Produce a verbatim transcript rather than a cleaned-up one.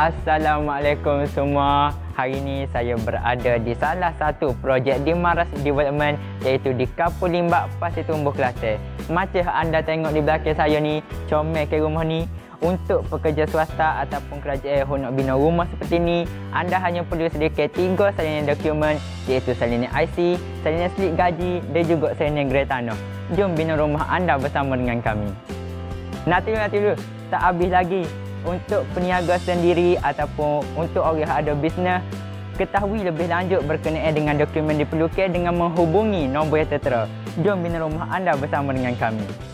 Assalamualaikum semua. Hari ini saya berada di salah satu projek di Maras Development, iaitu di Kapul Limbak, Pasir Tumbuh, Kelantan. Macam anda tengok di belakang saya ni, comel ke rumah ni. Untuk pekerja swasta ataupun kerajaan yang nak bina rumah seperti ni, anda hanya perlu sediakan tiga salinan dokumen, iaitu salinan I C, salinan slip gaji dan juga salinan grade tanah. Jom bina rumah anda bersama dengan kami. Nanti dulu, nanti dulu. Tak habis lagi. Untuk peniaga sendiri ataupun untuk orang yang ada bisnes, ketahui lebih lanjut berkenaan dengan dokumen diperlukan dengan menghubungi nombor yang tertera. Jom bina rumah anda bersama dengan kami.